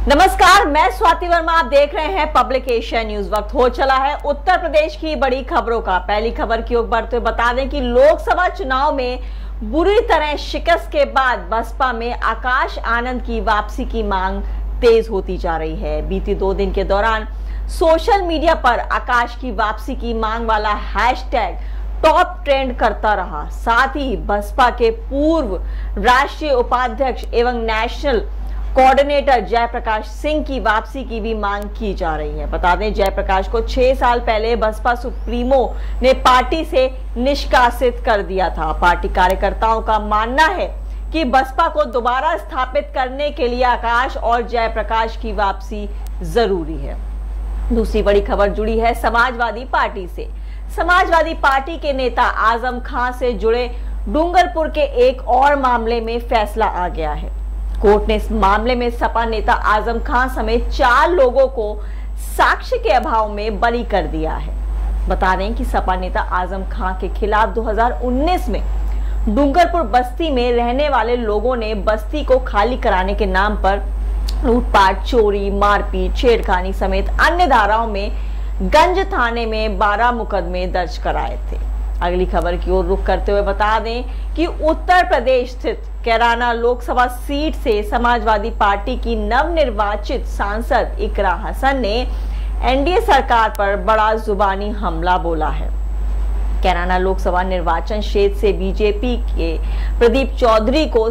नमस्कार, मैं स्वाति वर्मा। आप देख रहे हैं पब्लिक एशिया न्यूज। वक्त हो चला है उत्तर प्रदेश की बड़ी खबरों का। पहली खबर की ओर बढ़ते हुए बता दें कि लोकसभा चुनाव में बुरी तरह शिकस्त के बाद बसपा में आकाश आनंद की वापसी की मांग तेज होती जा रही है। बीती 2 दिन के दौरान सोशल मीडिया पर आकाश की वापसी की मांग वाला हैशटैग टॉप ट्रेंड करता रहा। साथ ही बसपा के पूर्व राष्ट्रीय उपाध्यक्ष एवं नेशनल कोऑर्डिनेटर जयप्रकाश सिंह की वापसी की भी मांग की जा रही है। बता दें, जयप्रकाश को 6 साल पहले बसपा सुप्रीमो ने पार्टी से निष्कासित कर दिया था। पार्टी कार्यकर्ताओं का मानना है कि बसपा को दोबारा स्थापित करने के लिए आकाश और जयप्रकाश की वापसी जरूरी है। दूसरी बड़ी खबर जुड़ी है समाजवादी पार्टी से। समाजवादी पार्टी के नेता आजम खान से जुड़े डूंगरपुर के एक और मामले में फैसला आ गया है। कोर्ट ने इस मामले में सपा नेता आजम खान समेत 4 लोगों को साक्ष्य के अभाव में बरी कर दिया है। बता दें कि सपा नेता आजम खान के खिलाफ 2019 में डूंगरपुर बस्ती में रहने वाले लोगों ने बस्ती को खाली कराने के नाम पर लूटपाट, चोरी, मारपीट, छेड़खानी समेत अन्य धाराओं में गंज थाने में 12 मुकदमे दर्ज कराए थे। अगली खबर की ओर रुख करते हुए बता दें कि उत्तर प्रदेश स्थित कैराना लोकसभा सीट से समाजवादी पार्टी की नवनिर्वाचित सांसद इकरा हसन ने एनडीए सरकार पर बड़ा जुबानी हमला बोला है। कैराना लोकसभा निर्वाचन क्षेत्र से बीजेपी के प्रदीप चौधरी को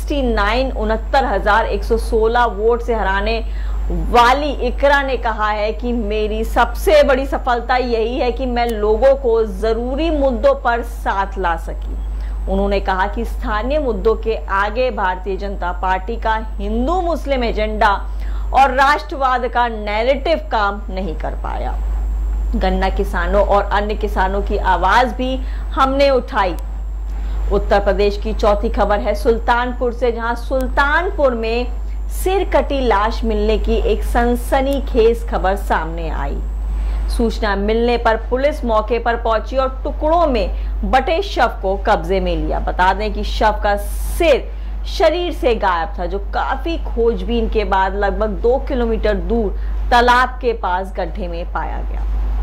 69,69,116 वोट से हराने वाली इकरा ने कहा है कि मेरी सबसे बड़ी सफलता यही है कि मैं लोगों को जरूरी मुद्दों पर साथ ला सकी। उन्होंने कहा कि स्थानीय मुद्दों के आगे भारतीय जनता पार्टी का हिंदू मुस्लिम एजेंडा और राष्ट्रवाद का नैरेटिव काम नहीं कर पाया। गन्ना किसानों और अन्य किसानों की आवाज भी हमने उठाई। उत्तर प्रदेश की चौथी खबर है सुल्तानपुर से, जहां सुल्तानपुर में सिर कटी लाश मिलने की एक सनसनीखेज खबर सामने आई। सूचना मिलने पर पुलिस मौके पर पहुंची और टुकड़ों में बटे शव को कब्जे में लिया। बता दें कि शव का सिर शरीर से गायब था, जो काफी खोजबीन के बाद लगभग 2 किलोमीटर दूर तालाब के पास गड्ढे में पाया गया।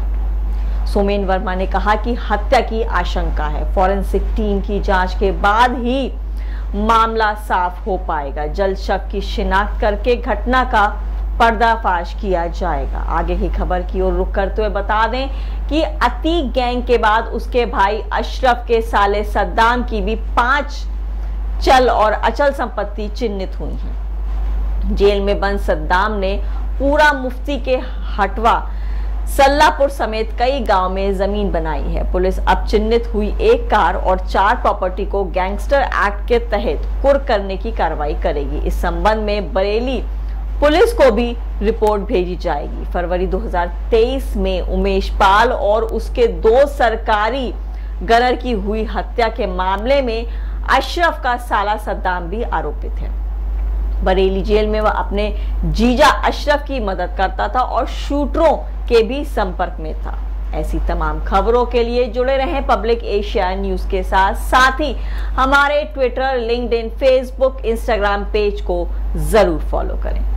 सोमेन वर्मा ने कहा कि हत्या की आशंका है। फॉरेंसिक टीम की जांच के बाद ही मामला साफ हो पाएगा। जल्द शव की शिनाख्त करके घटना का पर्दाफाश किया जाएगा। आगे की खबर की ओर रुख करते हुए बता दें कि अतीक गैंग के बाद उसके भाई अशरफ के साले सद्दाम की भी 5 चल और अचल संपत्ति चिन्हित हुई है। जेल में बंद सद्दाम ने पूरा मुफ्ती के हटवा, सल्लापुर समेत कई गांव में जमीन बनाई है। पुलिस अब चिन्हित हुई एक कार और 4 प्रॉपर्टी को गैंगस्टर एक्ट के तहत कुर्क करने की कार्रवाई करेगी। इस संबंध में बरेली पुलिस को भी रिपोर्ट भेजी जाएगी। फरवरी 2023 में उमेश पाल और उसके 2 सरकारी गनर की हुई हत्या के मामले में अशरफ का साला सद्दाम भी आरोपित है। बरेली जेल में वह अपने जीजा अशरफ की मदद करता था और शूटरों के भी संपर्क में था। ऐसी तमाम खबरों के लिए जुड़े रहें पब्लिक एशिया न्यूज के साथ ही हमारे Twitter, LinkedIn, Facebook, Instagram page को जरूर फॉलो करें।